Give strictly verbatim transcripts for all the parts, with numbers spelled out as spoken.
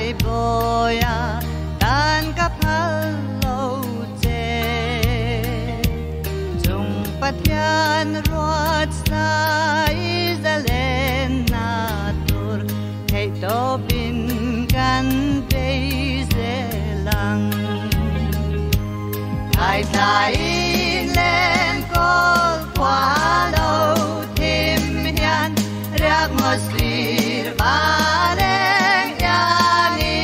boya tan kapalo che chung patyan ruat sai zalena tur kay tobin kan lang ai tai lên col qua lâu thêm hian rác mosir bareng yani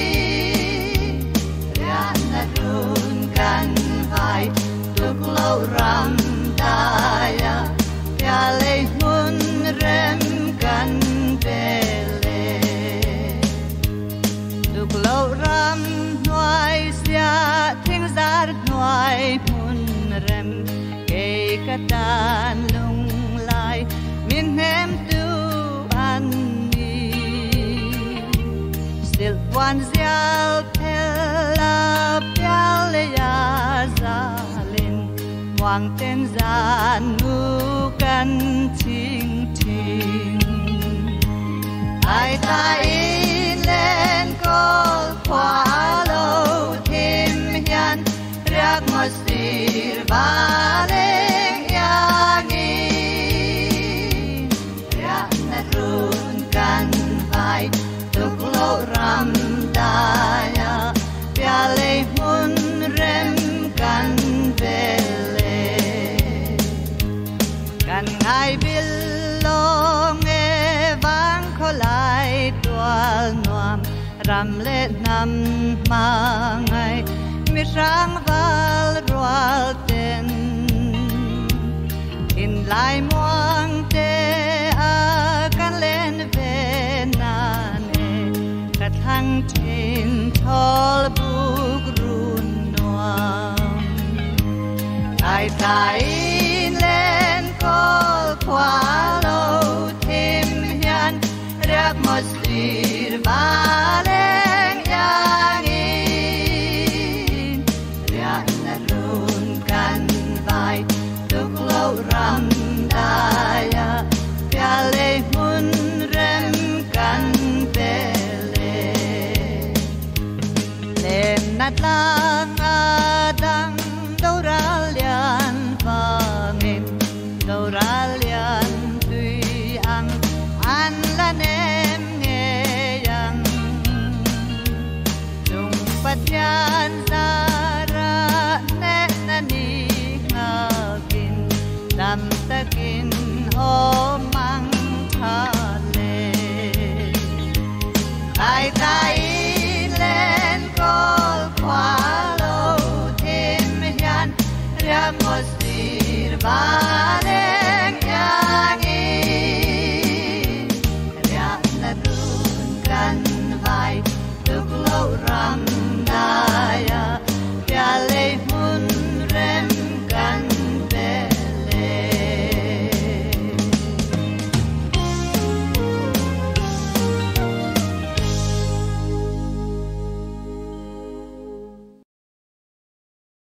rian na run kan vai tuk lâu ram daya ya lei mun rem kan bele tuk lâu ram noai sia thing zar noai mun rem ke katan lung lai min hem tu an ni still one zial pela piale ya zalin wang ten zan nu kan ting ting ai tai lên col qua lâu thêm hian rác mosir bareng yani rian na run kan vai tuk lâu ram daya piale mun rem kan vele kan ngai bilong e vang kholai tual nuam ram le nam mangai mi rang val rual ten in lai muang te a kan len ve na ne ka thang tin thol buk run nuam ai tai lên col qua lâu thêm hian rác mosir